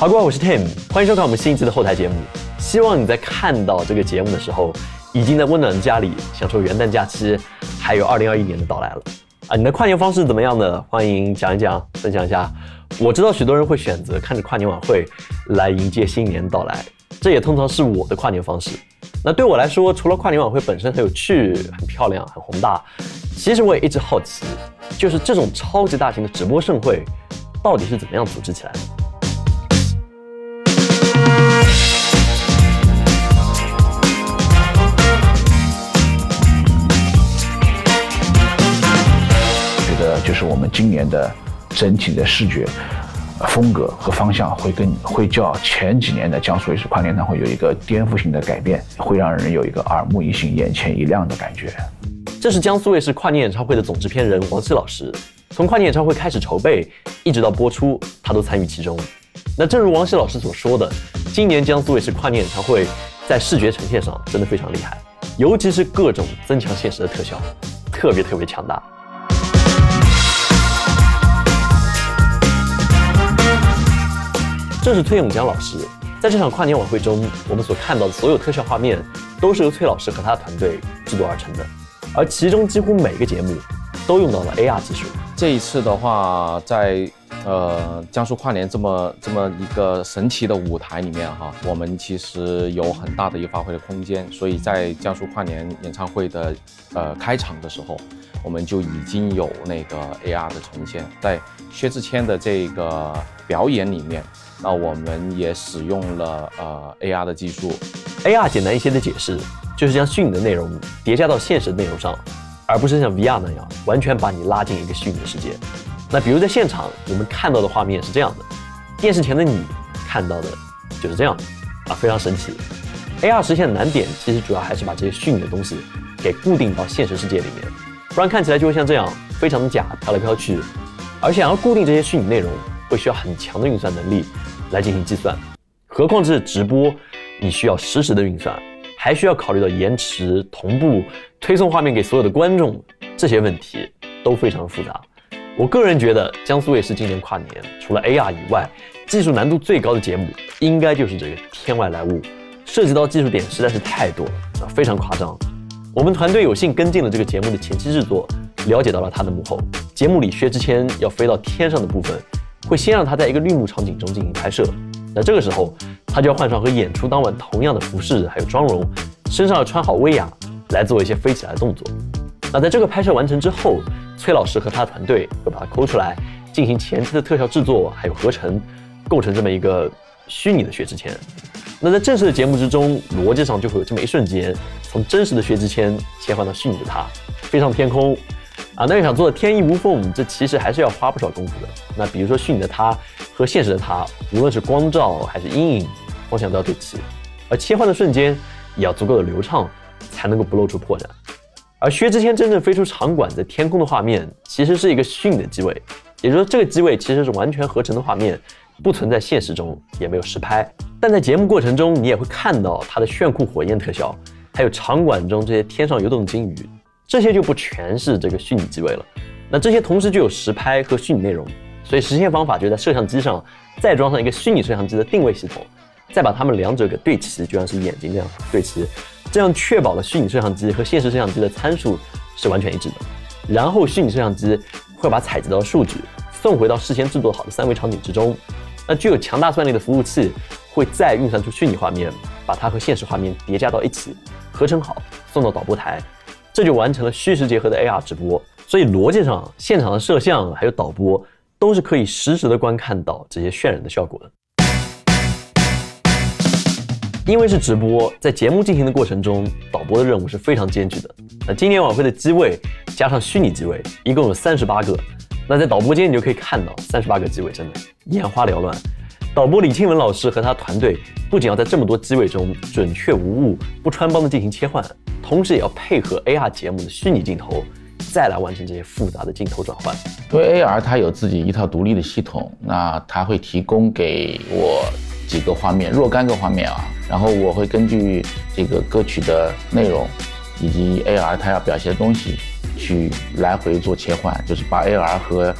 好，各位，我是 Tim， 欢迎收看我们新一期的后台节目。希望你在看到这个节目的时候，已经在温暖的家里享受元旦假期，还有2021年的到来了。你的跨年方式怎么样呢？欢迎讲一讲，分享一下。我知道许多人会选择看着跨年晚会来迎接新年到来，这也通常是我的跨年方式。那对我来说，除了跨年晚会本身很有趣、很漂亮、很宏大，其实我也一直好奇，就是这种超级大型的直播盛会到底是怎么样组织起来的？ 就是我们今年的整体的视觉风格和方向会较前几年的江苏卫视跨年演唱会有一个颠覆性的改变，会让人有一个耳目一新、眼前一亮的感觉。 这是江苏卫视跨年演唱会的总制片人王希老师，从跨年演唱会开始筹备，一直到播出，他都参与其中。那正如王希老师所说的，今年江苏卫视跨年演唱会在视觉呈现上真的非常厉害，尤其是各种增强现实的特效，特别强大。正是崔永江老师，在这场跨年晚会中，我们所看到的所有特效画面，都是由崔老师和他的团队制作而成的，而其中几乎每个节目都用到了 AR 技术。 这一次的话，在江苏跨年这么一个神奇的舞台里面哈，我们其实有很大的一个发挥的空间，所以在江苏跨年演唱会的开场的时候，我们就已经有那个 AR 的呈现，在薛之谦的这个表演里面。那我们也使用了AR 的技术。 AR 简单一些的解释，就是将虚拟的内容叠加到现实的内容上，而不是像 VR 那样完全把你拉进一个虚拟的世界。那比如在现场，我们看到的画面是这样的，电视前的你看到的就是这样非常神奇。AR 实现的难点其实主要还是把这些虚拟的东西给固定到现实世界里面，不然看起来就会像这样非常的假，飘来飘去。而想要固定这些虚拟内容，会需要很强的运算能力来进行计算，何况这是直播，你需要实时的运算，还需要考虑到延迟、同步、推送画面给所有的观众，这些问题都非常复杂。我个人觉得江苏卫视今年跨年除了 AR 以外，技术难度最高的节目应该就是这个天外来物，涉及到技术点实在是太多了，非常夸张。我们团队有幸跟进了这个节目的前期制作，了解到了它的幕后。节目里薛之谦要飞到天上的部分，会先让他在一个绿幕场景中进行拍摄，那这个时候他就要换上和演出当晚同样的服饰还有妆容，身上要穿好威亚来做一些飞起来的动作。那在这个拍摄完成之后，崔老师和他的团队会把它抠出来，进行前期的特效制作还有合成，构成这么一个虚拟的薛之谦。那在正式的节目之中，逻辑上就会有这么一瞬间，从真实的薛之谦切换到虚拟的他，飞上天空那要想做的天衣无缝，这其实还是要花不少功夫的。那比如说虚拟的他和现实的他，无论是光照还是阴影，方向都要对齐，而切换的瞬间也要足够的流畅，才能够不露出破绽。而薛之谦真正飞出场馆在天空的画面，其实是一个虚拟的机位，也就是说这个机位其实是完全合成的画面，不存在现实中，也没有实拍。但在节目过程中，你也会看到它的炫酷火焰特效，还有场馆中这些天上游动的鲸鱼，这些就不全是这个虚拟机位了。那这些同时具有实拍和虚拟内容，所以实现方法就在摄像机上再装上一个虚拟摄像机的定位系统，再把它们两者给对齐，就像是眼睛这样对齐，这样确保了虚拟摄像机和现实摄像机的参数是完全一致的。然后虚拟摄像机会把采集到的数据送回到事先制作好的3维场景之中，那具有强大算力的服务器会再运算出虚拟画面，把它和现实画面叠加到一起，合成好送到导播台，这就完成了虚实结合的 AR 直播。所以逻辑上，现场的摄像还有导播都是可以实时的观看到这些渲染的效果的。因为是直播，在节目进行的过程中，导播的任务是非常艰巨的。那今年晚会的机位加上虚拟机位，一共有38个。那在导播间你就可以看到38个机位，真的眼花缭乱。导播李庆文老师和他团队不仅要在这么多机位中准确无误、不穿帮的进行切换，同时也要配合 AR 节目的虚拟镜头，再来完成这些复杂的镜头转换。 因为 AR 它有自己一套独立的系统，那它会提供给我几个画面，若干个画面然后我会根据这个歌曲的内容以及 AR 它要表现的东西去来回做切换，就是把 AR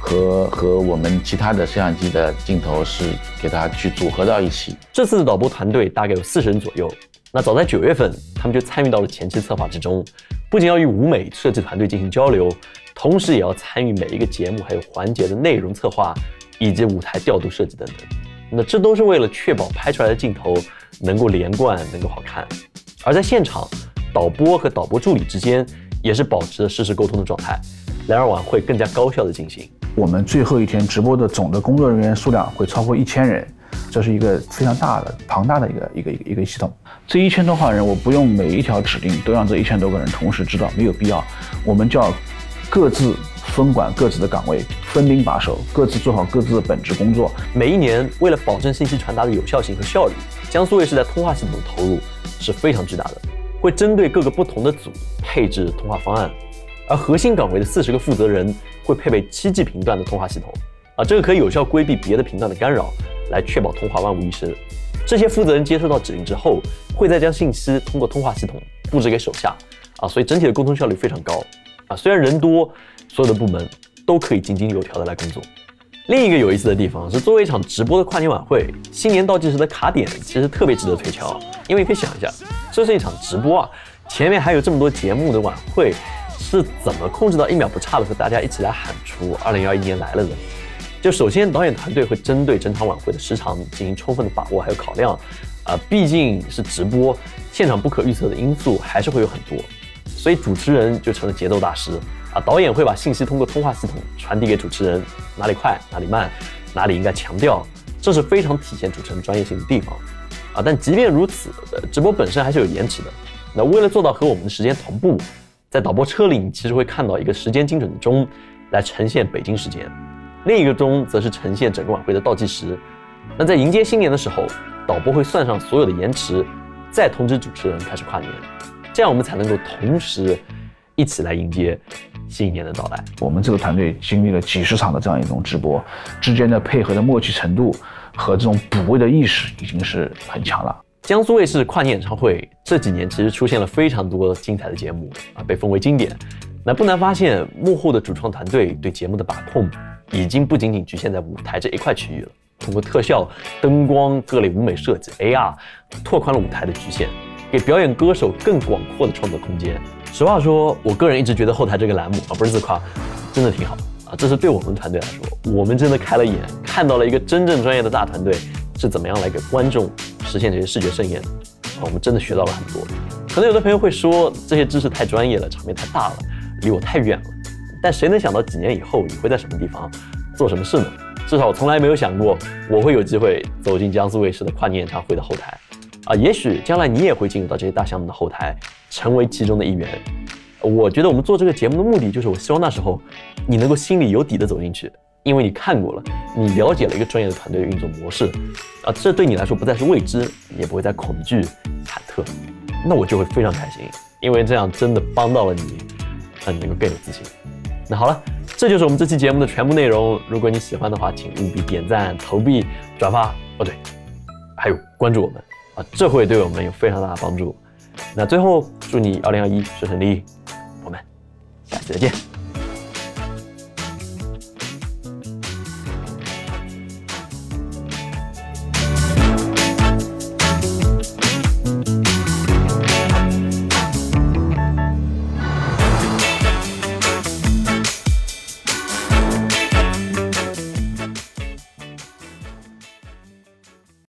和我们其他的摄像机的镜头是给它去组合到一起。 这次的导播团队大概有40人左右。那早在9月份，他们就参与到了前期策划之中，不仅要与舞美设计团队进行交流，同时也要参与每一个节目还有环节的内容策划以及舞台调度设计等等。那这都是为了确保拍出来的镜头能够连贯，能够好看。而在现场，导播和导播助理之间也是保持着实时沟通的状态，来让晚会更加高效的进行。 我们最后一天直播的总的工作人员数量会超过1000人，这是一个非常庞大的一个系统。这1000多号人，我不用每一条指令都让这1000多个人同时知道，没有必要。我们就要各自分管各自的岗位，分兵把守，各自做好各自的本职工作。 每一年，为了保证信息传达的有效性和效率，江苏卫视在通话系统的投入是非常巨大的，会针对各个不同的组配置通话方案，而核心岗位的40个负责人会配备7G 频段的通话系统，这个可以有效规避别的频段的干扰，来确保通话万无一失。这些负责人接收到指令之后，会再将信息通过通话系统布置给手下，所以整体的沟通效率非常高。虽然人多，所有的部门都可以井井有条的来工作。另一个有意思的地方是，作为一场直播的跨年晚会，新年倒计时的卡点其实特别值得推敲，因为你可以想一下，这是一场直播前面还有这么多节目的晚会，是怎么控制到1秒不差的和大家一起来喊出2021年来了的？就首先导演团队会针对整场晚会的时长进行充分的把握还有考量，毕竟是直播，现场不可预测的因素还是会有很多，所以主持人就成了节奏大师。导演会把信息通过通话系统传递给主持人，哪里快哪里慢，哪里应该强调，这是非常体现主持人专业性的地方。但即便如此，直播本身还是有延迟的。那为了做到和我们的时间同步，在导播车里你其实会看到一个时间精准的钟来呈现北京时间，另一个钟则是呈现整个晚会的倒计时。那在迎接新年的时候，导播会算上所有的延迟，再通知主持人开始跨年，这样我们才能够同时一起来迎接新一年的到来。 我们这个团队经历了几十场的这样一种直播，之间的配合的默契程度和这种补位的意识已经是很强了。 江苏卫视跨年演唱会这几年其实出现了非常多精彩的节目被封为经典。那不难发现，幕后的主创团队对节目的把控已经不仅仅局限在舞台这一块区域了，通过特效、灯光、各类舞美设计、AR 拓宽了舞台的局限，给表演歌手更广阔的创作空间。实话说，我个人一直觉得后台这个栏目不是自夸，真的挺好这是对我们团队来说，我们真的开了眼，看到了一个真正专业的大团队是怎么样来给观众实现这些视觉盛宴的我们真的学到了很多。可能有的朋友会说，这些知识太专业了，场面太大了，离我太远了。但谁能想到几年以后你会在什么地方做什么事呢？至少我从来没有想过我会有机会走进江苏卫视的跨年演唱会的后台也许将来你也会进入到这些大项目的后台，成为其中的一员。我觉得我们做这个节目的目的就是，我希望那时候你能够心里有底的走进去，因为你看过了，你了解了一个专业的团队的运作模式这对你来说不再是未知，也不会再恐惧忐忑，那我就会非常开心，因为这样真的帮到了你，让你能够更有自信。那好了，这就是我们这期节目的全部内容。如果你喜欢的话，请务必点赞、投币、转发对，还有关注我们这会对我们有非常大的帮助。那最后祝你2021顺顺利，我们下期再见。